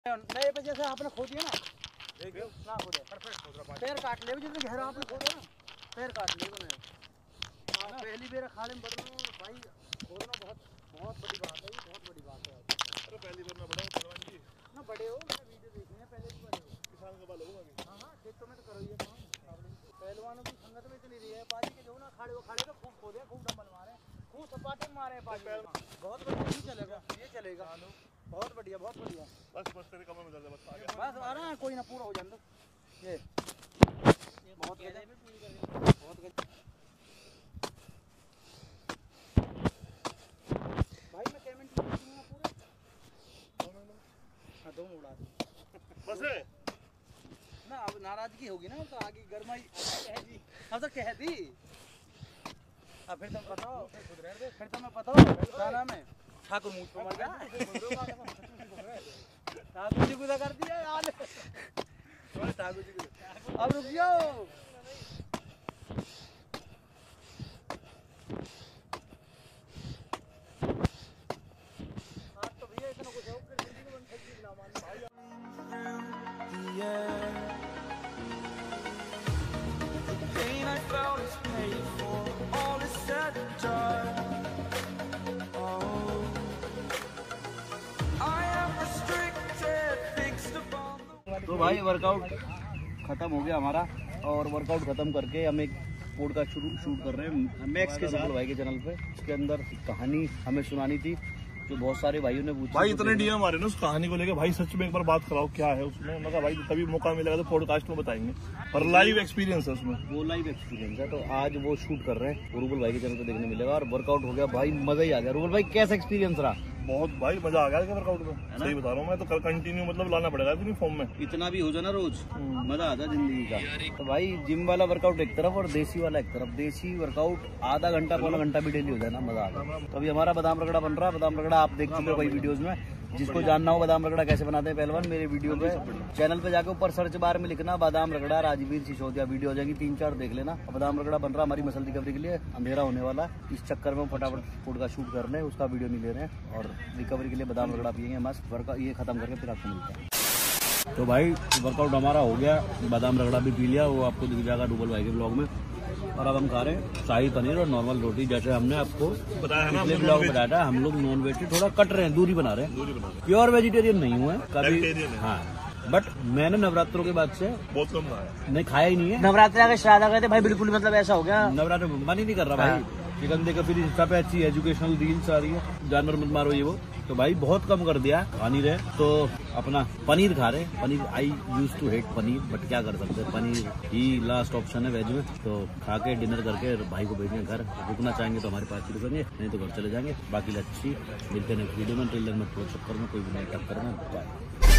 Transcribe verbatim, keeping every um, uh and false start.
नए पे जैसे आपने खोदी है ना, देखिए ना खोदे परफेक्ट खोद रहा, पैर काट ले जितने गहरा आपने खोदा ना, पैर काट ले बनाए। हां पहली बार अखाड़े में बढ़ना भाई, खोदना बहुत बहुत बड़ी बात है, ये बहुत बड़ी बात है। अरे पहली बार ना बड़ा पहलवान जी ना, बड़े हो, मैंने वीडियो देखी है, पहले भी बड़े हो, किसान का बाल होगा अभी। हां हां खेतों में तो करो ये काम, पहलवानों की संगत में इतनी रही है, पाजी के जो ना अखाड़े अखाड़े तो खूब खोदे, खूब डंबल मारे, खूब सपाटे मारे पाजी, बहुत बढ़िया। ये चलेगा, ये चलेगा, बहुत बढ़िया, बहुत बढ़िया। बस बस तेरे कमर में दर्द है, बस आ गया, बस आ रहा है, कोई ना पूरा हो जाए। ये बहुत गजब, बहुत गजब भाई। मैं पेमेंट दूंगा पूरा, हां दो उड़ा बस है ना। अब नाराजगी होगी ना तो आगे गरमाई कह दी, अब तो कह दी। अब फिर तुम बताओ, फिर तुम्हें पता हो क्या नाम है, ठाकुर मुझ पर मर गया, ठाकुर जी गुदा कर दिया यार, ठाकुर जी गुदा। अब रुक जाओ, आज तो भैया इतना कुछ हो फिर जिंदगी में ठगी ना मान भाई। तो भाई वर्कआउट खत्म हो गया हमारा, और वर्कआउट खत्म करके हम एक पॉडकास्ट शूट कर रहे हैं मैक्स के साथ भाई के चैनल पे। उसके अंदर कहानी हमें सुनानी थी जो बहुत सारे भाइयों ने पूछी। भाई इतने डीएम आ रहे हैं उस कहानी को लेके, भाई सच में एक बार बात कराओ क्या है उसमें। मैं कहा भाई तभी मौका मिलेगा तो पॉडकास्ट में बताएंगे, और लाइव एक्सपीरियंस है उसमें, वो लाइव एक्सपीरियंस है। तो आज वो शूट कर रहे हैं, रूबल भाई के चैनल पे देखने मिलेगा। और वर्कआउट हो गया भाई, मजा ही आ गया। रूबल भाई कैसा एक्सपीरियंस रहा? बहुत भाई मजा आ गया वर्कआउट में, सही बता रहा हूँ मैं। तो कंटिन्यू मतलब लाना पड़ेगा इतनी फॉर्म में, इतना भी हो जाए ना रोज, मजा आ जाए जिंदगी का। तो भाई जिम वाला वर्कआउट एक तरफ और देसी वाला एक तरफ। देसी वर्कआउट आधा घंटा पौना घंटा भी डेली हो जाए ना, मजा आ जाए। तो अभी हमारा बादाम रगड़ा बन रहा है। बादाम रगड़ा आप देख चुके हो भाई वीडियोस में, जिसको जानना हो बादाम रगड़ा कैसे बनाते हैं पहलवान, मेरे वीडियो पे चैनल पे जाके ऊपर सर्च बार में लिखना बादाम रगड़ा राजवीर सिसोदिया, वीडियो हो जाएगी, तीन चार देख लेना। बादाम रगड़ा बन रहा हमारी मसल रिकवरी के लिए। अंधेरा होने वाला, इस चक्कर में फटाफट फूड का शूट कर रहे हैं, उसका वीडियो नहीं ले रहे हैं। और रिकवरी के लिए बादाम रगड़ा पियेंगे मस्त। वर्कआउट ये खत्म करके फिर आपको मिलता है। तो भाई वर्कआउट हमारा हो गया, बादाम रगड़ा भी पी लिया, वो आपको दिख जाएगा रूबल भाई के ब्लॉग में। और अब हम खा रहे हैं शाही पनीर और नॉर्मल रोटी, जैसे हमने आपको बताया है ना, पिछले ब्लॉग में बताया था। हम लोग नॉन वेज थोड़ा कट रहे हैं, दूरी बना रहे हैं, प्योर वेजिटेरियन नहीं हुए कभी। हाँ बट मैंने नवरात्रों के बाद से बहुत कम खाया, नहीं खाया ही नहीं है। नवरात्रि के श्राद्ध आ गए थे भाई, बिल्कुल मतलब ऐसा हो गया, नवरात्र मन ही नहीं कर रहा भाई। चिकन देखकर फिर इंस्टा पे अच्छी एजुकेशनल रील्स आ रही है, जानवर मत मारो ये वो, तो भाई बहुत कम कर दिया, खा नहीं रहे। तो अपना पनीर खा रहे। Paneer I used to hate paneer, but क्या कर सकते हैं, पनीर ही लास्ट ऑप्शन है वेज में। तो खा के डिनर करके भाई को भेजेंगे घर। रुकना चाहेंगे तो हमारे पास शुरू करेंगे, नहीं तो घर चले जाएंगे। बाकी लच्छी मिलते हैं नेक्स्ट वीडियो में, ट्रेलर में थोड़ा चक्कर में कोई भी नहीं टक्कर में।